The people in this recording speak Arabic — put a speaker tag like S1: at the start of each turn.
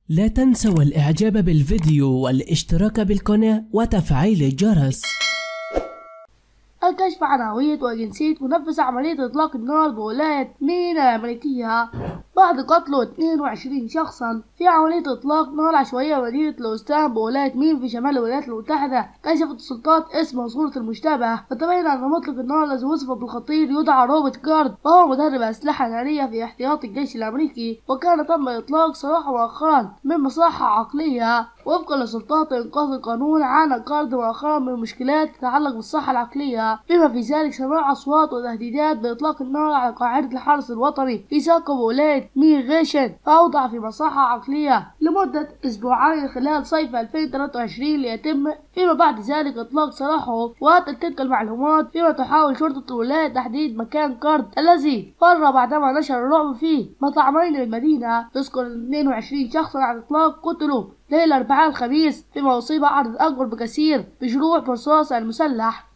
S1: لا تنسوا الإعجاب بالفيديو والاشتراك بالقناة وتفعيل الجرس.
S2: الكشف عن هوية وجنسية منفذ عملية إطلاق النار بولاية مينا الأمريكية بعد قتل 22 شخصا في عملية إطلاق نار عشوائية مدينة لوستان بولاية مين في شمال الولايات المتحدة. كشفت السلطات اسم وصورة المشتبه، وتبين أن مطلق النار الذي وصف بالخطير يدعى روبرت جارد، وهو مدرب أسلحة نارية في احتياطي الجيش الأمريكي، وكان تم إطلاق سراحه مؤخرا من مصحة عقلية. وفقا لسلطات إنقاذ القانون، عانى جارد مؤخرا من مشكلات تتعلق بالصحة العقلية، بما في ذلك سماع أصوات وتهديدات بإطلاق النار على قاعدة الحرس الوطني في ساقو بولاية ميغيشن، فأوضع في مصحة عقلية لمدة أسبوعين خلال صيف 2023 ليتم فيما بعد ذلك إطلاق سراحه. وأتت تلك المعلومات فيما تحاول شرطة الولاية تحديد مكان جارد الذي فر بعدما نشر الرعب في مطعمين بالمدينة. تذكر 22 شخصا على الإطلاق قتلوا ليلة الأربعاء الخميس، فيما أصيب عدد أكبر بكثير بجروح برصاص المسلح.